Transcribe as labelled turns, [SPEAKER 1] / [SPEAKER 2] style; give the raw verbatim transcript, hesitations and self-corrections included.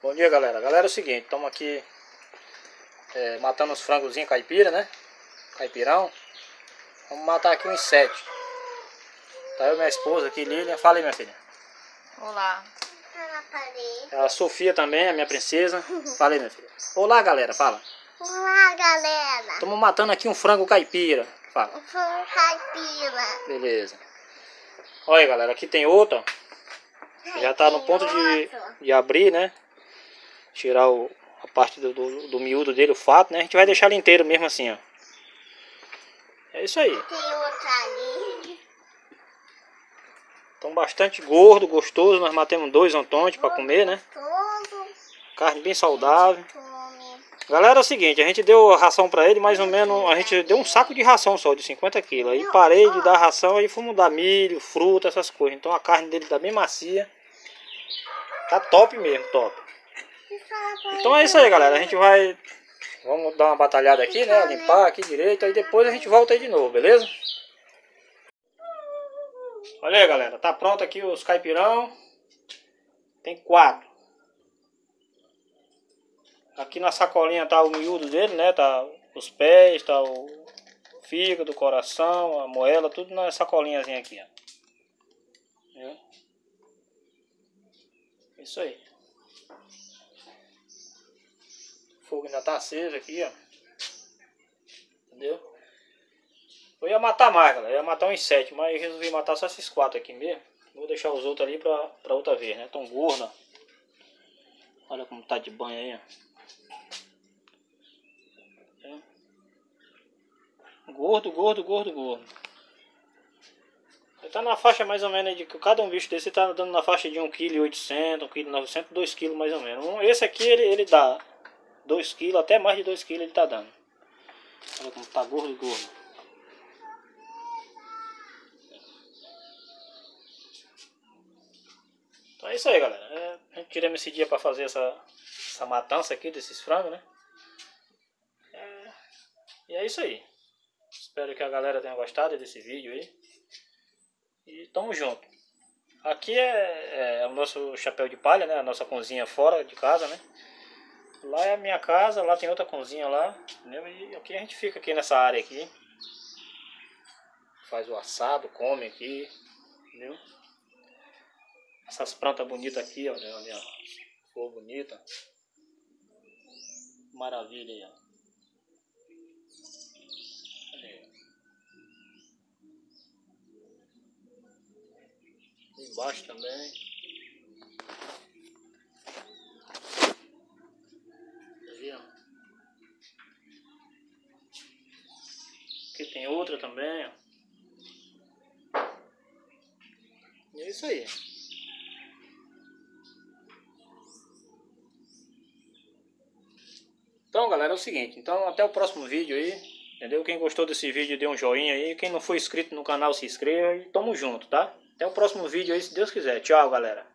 [SPEAKER 1] Bom dia, galera. Galera, é o seguinte, estamos aqui é, matando os frangozinhos caipira, né? Caipirão. Vamos matar aqui uns sete. Tá eu e minha esposa aqui, Lilian. Fala aí, minha filha.
[SPEAKER 2] Olá.
[SPEAKER 1] A Sofia também, a minha princesa. Fala aí, minha filha. Olá, galera. Fala.
[SPEAKER 2] Olá, galera.
[SPEAKER 1] Estamos matando aqui um frango caipira. Fala.
[SPEAKER 2] Um frango caipira.
[SPEAKER 1] Beleza. Olha aí, galera. Aqui tem outro, ó. Já tá no ponto de, de abrir, né? Tirar o, a parte do, do, do miúdo dele, o fato, né? A gente vai deixar ele inteiro mesmo assim, ó. É isso aí.
[SPEAKER 2] Tem outra ali.
[SPEAKER 1] Estão bastante gordo, gostoso. Nós matamos dois ontem para comer, né? Carne bem saudável. Galera, é o seguinte, a gente deu a ração para ele, mais ou menos, a gente deu um saco de ração só, de cinquenta quilos. Aí parei de dar ração, aí fomos dar milho, fruta, essas coisas. Então a carne dele tá bem macia. Tá top mesmo, top. Então é isso aí, galera. A gente vai... Vamos dar uma batalhada aqui, né? Limpar aqui direito, aí depois a gente volta aí de novo, beleza? Olha aí, galera. Tá pronto aqui os caipirão. Tem quatro. Aqui na sacolinha tá o miúdo dele, né? Tá os pés, tá o fígado, o coração, a moela, tudo na sacolinhazinha aqui, ó. Viu? Isso aí. O fogo ainda tá aceso aqui, ó. Entendeu? Eu ia matar mais, galera. Eu ia matar uns sete, mas eu resolvi matar só esses quatro aqui mesmo. Vou deixar os outros ali pra, pra outra vez, né? Tão gordo, ó. Olha como tá de banho aí, ó. Gordo, gordo, gordo, gordo. Ele tá na faixa mais ou menos de que cada um bicho desse tá dando na faixa de um vírgula oitocentos, um vírgula novecentos, dois quilos mais ou menos. Esse aqui ele, ele dá dois quilos, até mais de dois quilos ele tá dando. Olha como tá gordo e gordo. Então é isso aí, galera. É, a gente tiramos esse dia pra fazer essa, essa matança aqui desses frangos, né? É, e é isso aí. Espero que a galera tenha gostado desse vídeo aí. E tamo junto. Aqui é, é o nosso chapéu de palha, né? A nossa cozinha fora de casa, né? Lá é a minha casa, lá tem outra cozinha lá, entendeu? E aqui a gente fica aqui nessa área aqui. Faz o assado, come aqui, entendeu? Essas plantas bonitas aqui, olha, olha, flor bonita. Maravilha aí, ó. Embaixo também. Ali, ó. Aqui tem outra também, ó. E é isso aí. Então, galera, é o seguinte. Então, até o próximo vídeo aí. Entendeu? Quem gostou desse vídeo, dê um joinha aí. Quem não for inscrito no canal, se inscreva. E tamo junto, tá? Até o próximo vídeo aí, se Deus quiser. Tchau, galera.